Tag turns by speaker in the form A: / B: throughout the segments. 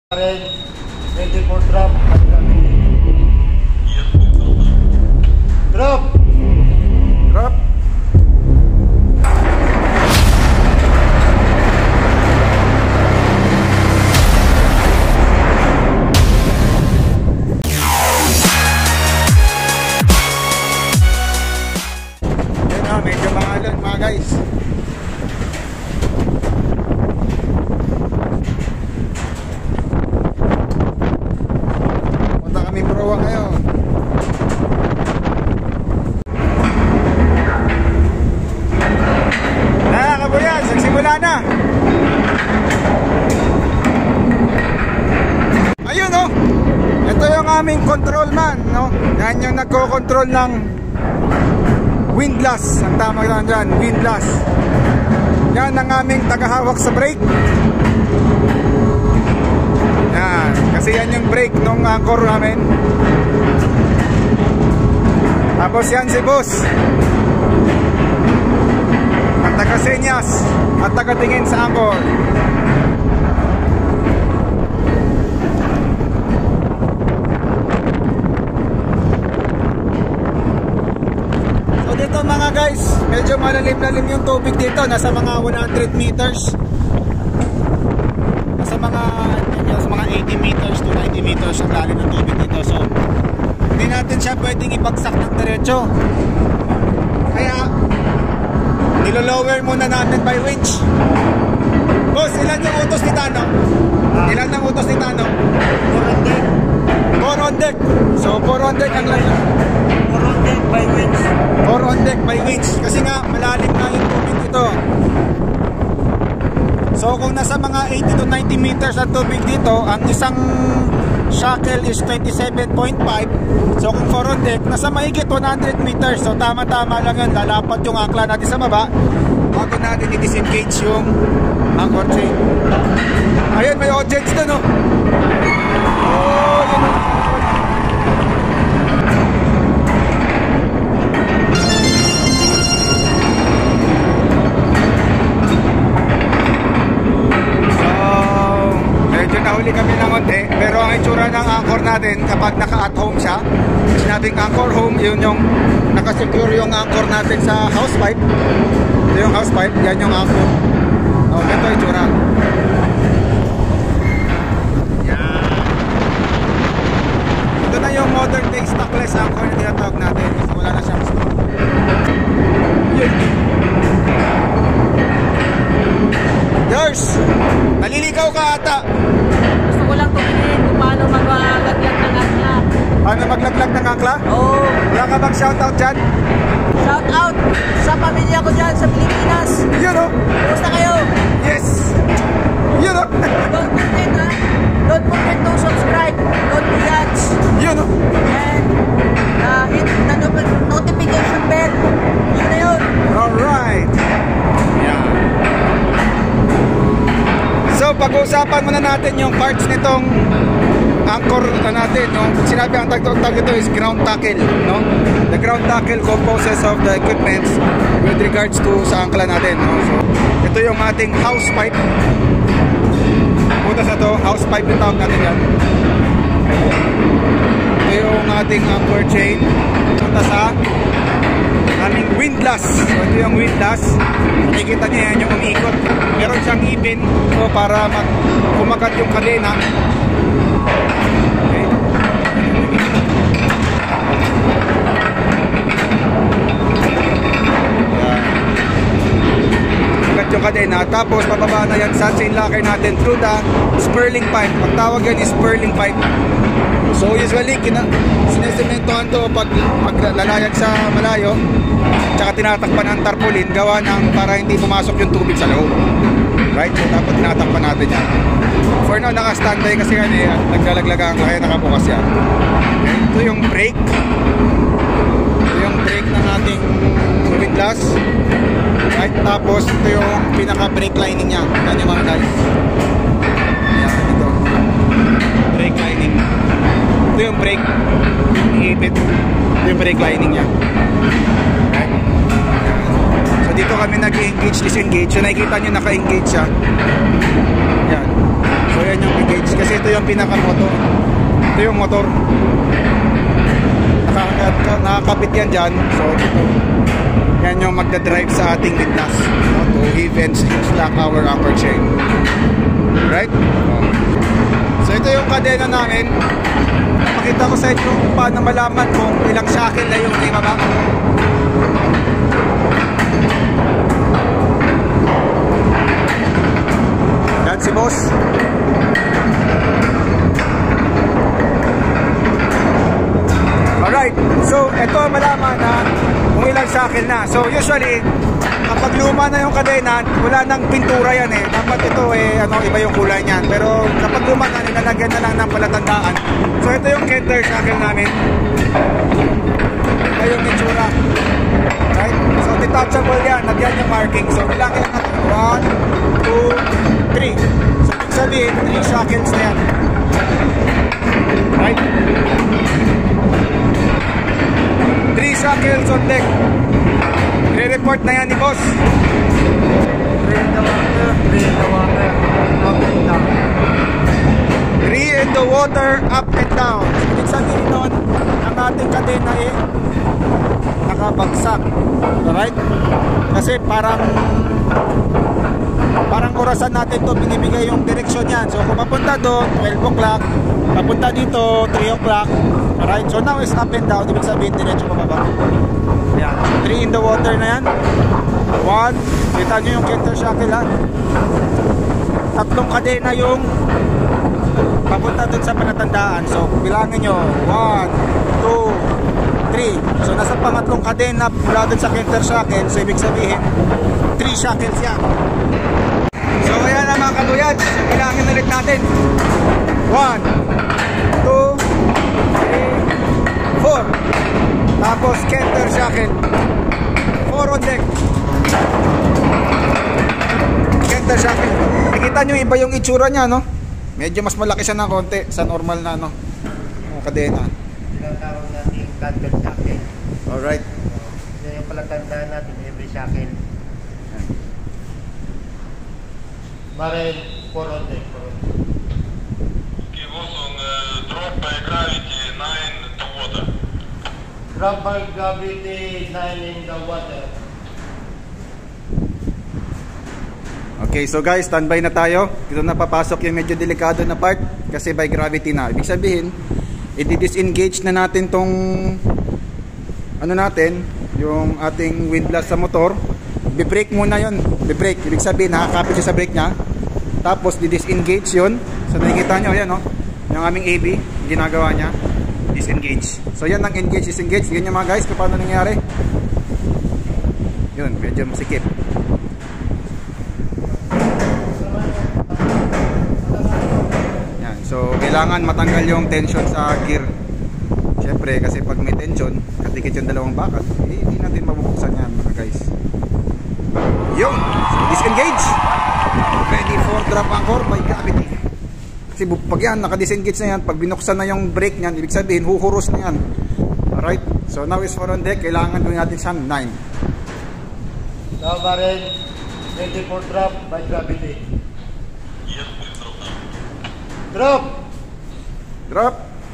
A: rin 24 drop drop drop.
B: Yan na, medyo mahalon mga guys. Ngayon kabuyan, nagsimula na. Ayun oh, ito yung aming control man, no? Yan yung nagko-control ng windlass. Ang tama lang dyan, windlass. Yan ang aming tagahawak sa brake. Yan, kasi yan yung brake nung anchor namin. Tapos yan si boss, ang taga-senyas at taga-tingin sa anchor. So dito mga guys, medyo malalim-lalim yung tubig dito. Nasa mga 100 meters, nasa mga 80 meters to 90 meters ang lalim ng tubig dito. So hindi natin siya pwedeng ibagsak ng diretso, kaya nilo-lower muna natin by winch. Boss, ilan yung utos ni Tano? Ilan ang utos ni Tano?
A: 4 on deck.
B: 4 on deck. So 4 on deck ang lalim.
A: 4 on deck by winch.
B: 4 on deck by winch. Kasi nga malalim na yung tubig dito. So kung nasa mga 80 to 90 meters ang tubig dito, ang isang shackle is 27.5. So kung 4 on deck, nasa mahigit 100 meters. So tama-tama lang yun. Lalapat yung angkla natin sa baba bago natin i-disengage yung anchor chain. Ayun, may audience doon oh. Oh, yun oh. Nahuli kami ng konti, pero ang itsura ng anchor natin kapag naka-at home siya, sinabing anchor home, yun yung nakasecure yung anchor natin sa house pipe. Ito yung house pipe, yan yung anchor. Oh, ito itsura. Yan. Ito na yung modern day stockless anchor na tinatawag natin. So, wala na siyang stock. Yun. Yours! Naliligaw ka ata.
C: Gusto ko lang tumingin kung paano maglaglag ng angkla.
B: Paano maglaglag ng angkla?
C: Oo.
B: Wala ka bang shoutout dyan?
C: Shout out sa pamilya ko dyan sa Pilipinas.
B: Yun o!
C: Kumusta kayo?
B: Yes! Yun o!
C: Don't forget ha. Don't forget to subscribe. Don't react.
B: Yun o!
C: And hit the notification bell. Yun na yun.
B: Alright! Yeah. So pag-uusapan muna natin yung parts nitong anchor natin, no? Sinabi ang tag ito is ground tackle, no? The ground tackle composes of the equipments with regards to sa angkla natin, no? So ito yung ating house pipe. Putas na to, house pipe yung tawag natin yan. Ito yung ating anchor chain. Punta sa aming windlass. So ito yung windlass. Nakikita niyo yan yung umiikot. Meron siyang ipin, so para kumagat yung kadena. Okay. Kumagat yung kadena. Tapos pababa na yan sa chain locker natin through the spurling pipe. Ang tawag yan is spurling pipe. So usually sinesimentohan to pag lalayag sa malayo, tsaka tinatakpan ng tarpaulin gawa ng para hindi pumasok yung tubig sa loob. Right? So dapat tinatakpan natin yan. For now naka-standby kasi yan eh, naglalaglagan kaya nakabukas yan. Okay. Ito yung brake. Ito yung brake ng ating windlass. Right? Tapos ito yung pinaka-brake lining nya. Yan yung mga guys. Yan, ito. Brake lining. Ito yung brake, iipit. Ito yung brake lining nya. Okay. So dito kami nag-engage, disengage. So nakikita nyo naka-engage siya. Yan. So yan yung engage clutch kasi ito yung pinaka-motor. Ito yung motor. Nakakabit yan dyan. So ito, yan yung magdadrive sa ating windlass, to heave and slack our upper chain. Right? So ito yung kadena namin. Pakita ko sa inyo kung paano malaman kung ilang shackle na yung ibaba. Yan si boss. Alright, so ito malaman na kung ilang shackle na. So usually, kapag luma na yung kadena, wala nang pintura yan eh. Dapat ito iba yung kulay niyan. Pero kapag luma na, nilalagyan na lang ng palatandaan. So ito yung kenter shackle namin. Ito yung itsura. Right? So detachable yan, nagyan yung marking. So bilangin lang natin, 1, 2, 3. So ibig sabihin, 3 shackles na yan. Right? 3 shackles on deck. Re-report na yan ni boss.
A: 3 in the water, 3 in the water. Up and down.
B: 3 in the water, up and down. Ibig sabihin nun, ang ating kadena nakabagsak. Alright? Kasi parang orasan natin to, binibigay yung direksyon yan. So kung papunta doon, 12 o'clock, papunta dito, 3 o'clock. Alright? So now is up and down. Ibig sabihin, diretso pababa. Yan. 3 in the water na yan. 1. Kita nyo yung kenter shackle ha. 3 kadena yung papunta dun sa palatandaan. So bilangin nyo, 1, 2, 3. So nasa pangatlong kadena mula dun sa kenter shackle. So ibig sabihin 3 shackles yan. So ayan na mga kaluyad. So bilangin ulit natin, 1, 2, 3, 4. Tapos kenter shackle, 4 on deck. Kenter shackle. Nakikita nyo iba yung itsura nya, no? Medyo mas malaki siya ng konti sa normal na kadena.
A: Tinatawag natin yung canter shackle.
B: Alright.
A: Ito yung palatandaan natin, every shackle. Marine, 4 on deck.
D: Okay, boss, on drop by gravity 9 to water.
A: Drop by gravity, 9 in the water.
B: Okay, so guys, standby na tayo. Dito na papasok yung medyo delikado na part kasi by gravity na. Ibig sabihin, i-disengage na natin tong yung ating windlass sa motor. Bi-brake muna yun. Bi-brake. Ibig sabihin, nakakapit siya sa brake niya. Tapos, di-disengage yun. So, nakikita nyo, yan, yung aming AB, ginagawa niya. Disengage. So, yan ang engage, disengage. Ganyan mga guys, kung paano nangyari. Yun, medyo masikip. Yan. So, kailangan matanggal yung tension sa gear. Siyempre, kasi pag may tension, katikit yung dalawang bakat, hindi natin mabubuksan yan mga guys. Yun. So, disengage. Ready for drop anchor by gravity. Kasi pag yan, naka-disengage na yan, pag binuksan na yung brake niyan, ibig sabihin, huhuros na yan. Alright? So now is 4 on deck. Kailangan gawin natin siya 9.
A: Now, Marine, ready for drop by gravity.
D: Yes, please drop now.
A: Drop!
B: Drop.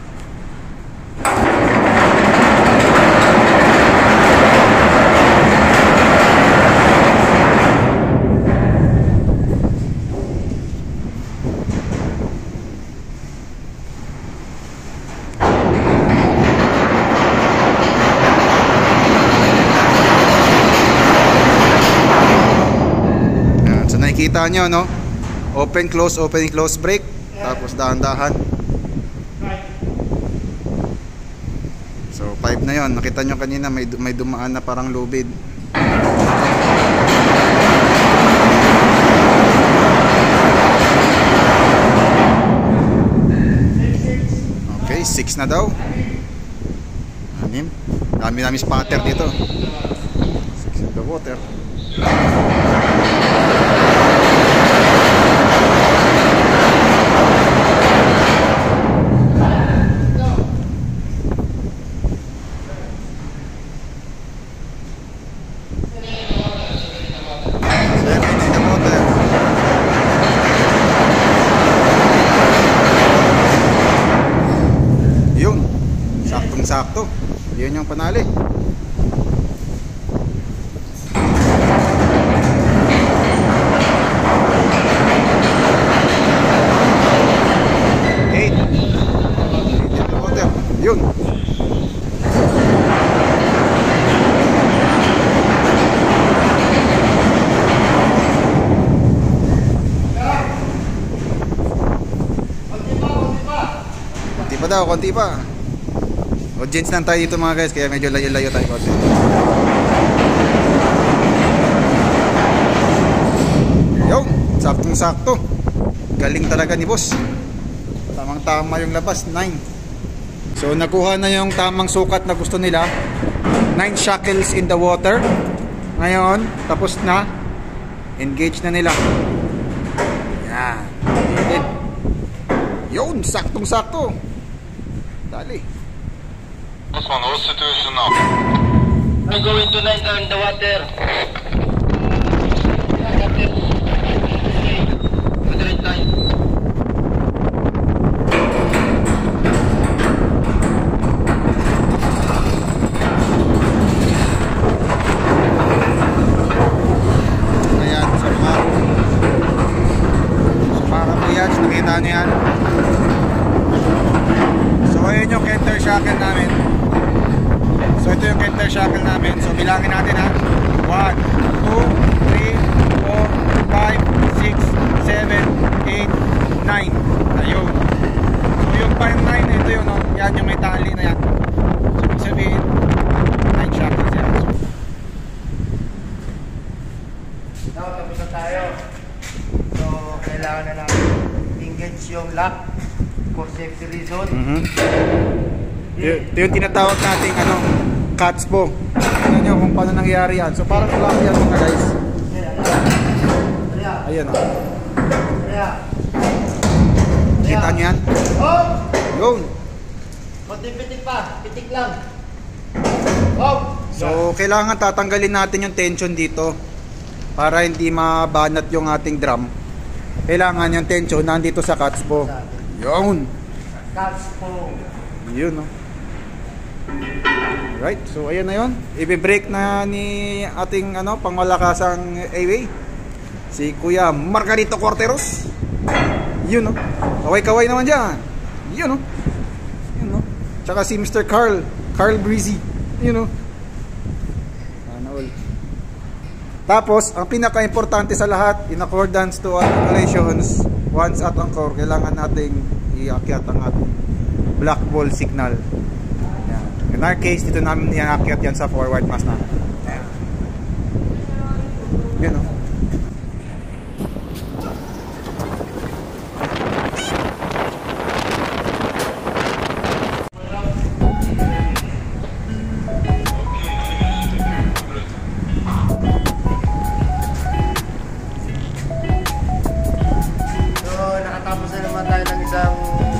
B: Nakikita nyo, no? Open, close brake. Tapos dahan-dahan. So 5 na yon. Nakita nyo kanina may dumaan na parang low bid. Okay, 6 na daw. Dami spatter dito. 6 in the water. sakto. Yun yung panali. Okay. Yun. Konti pa. Audience lang tayo dito mga guys, kaya medyo layo-layo tayo konti. Yo, saktong-sakto. Galing talaga ni boss. Tamang-tama yung labas, 9. So nakuha na yung tamang sukat na gusto nila. 9 shackles in the water. Ngayon, tapos na. Engage na nila. Yan. Yun, saktong-sakto. Dali.
D: This one, what's the situation now?
A: I'm going to land on the water. Moderate line.
B: Ayan, sumara mo yan, nakita niyo yan. So ayun yung kenter shackle namin. So ito yung kenter shackle namin. So bilangin natin ha. 1, 2, 3, 4, 5, 6, 7, 8, 9. Ayun. So yung 5, 9 ito yun, no? Yan yung may tali na yan. So ibig sabihin 9 shackles yan.
A: Now, tapos na tayo. So, kailangan na natin engage yung lock for safety reason.
B: Ito yung tinatawag nating cuts po. Tignan nyo kung paano nangyari yan. So parang wala yan mga guys. Ayan o. Kita nyo yan?
A: Oh!
B: Yun.
A: Pitik pa. Pitik lang. Oh!
B: So kailangan tatanggalin natin yung tension dito para hindi mabanat yung ating drum. Kailangan yung tension nandito sa cuts po. Yun.
A: Cuts po.
B: Yun o. Right, so ayan na yun. Ibe-break na ni ating pangmalakasang A-Way, si Kuya Margarito Corteros. Yun o. Kaway-kaway naman dyan. Yun o. Yun o. Tsaka si Mr. Carl Breezy. Yun o. Sana all. Tapos, ang pinaka-importante sa lahat, in accordance to our regulations, once at anchor, kailangan nating iakyat ang ating black ball signal. Yan. In our case, dito namin iakyat yan sa forward mast namin. Yan o.
A: Nakatapos na naman tayo ng isang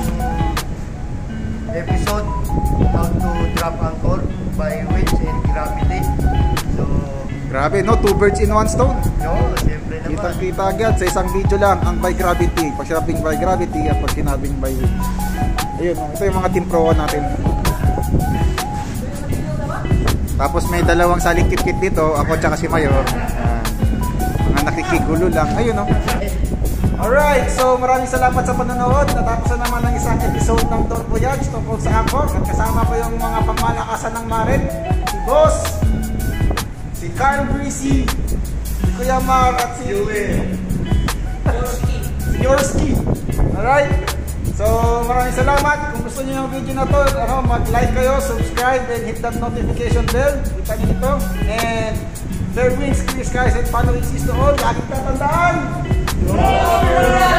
A: episode, how to drop anchor by winch and gravity. So
B: Grabe no, 2 birds in 1 stone.
A: siyempre naman.
B: Kitang-kita agad sa isang video lang ang by gravity, pag sinabing by gravity at pag sinabing by winch. Ayun, ito yung mga team pro natin. Tapos may dalawang salikit-kit dito, ako tsaka si Mayor. Mga nakikigulo lang. Ayun no. Alright, so maraming salamat sa panonood. Natapos na naman ang isang episode ng Tour Voyage tungkol sa anchor. At kasama ko yung mga pangmalakasan ng Marin. Si Boss, si Carl Breezy, si Kuya Mar, at si Yorski. Alright, so maraming salamat. Kung gusto niyo yung video na to, mag-like kayo, subscribe, and hit that notification bell. Kita niyo ito. And fair winds, clear skies, and follow is to all. Laging tatandaan.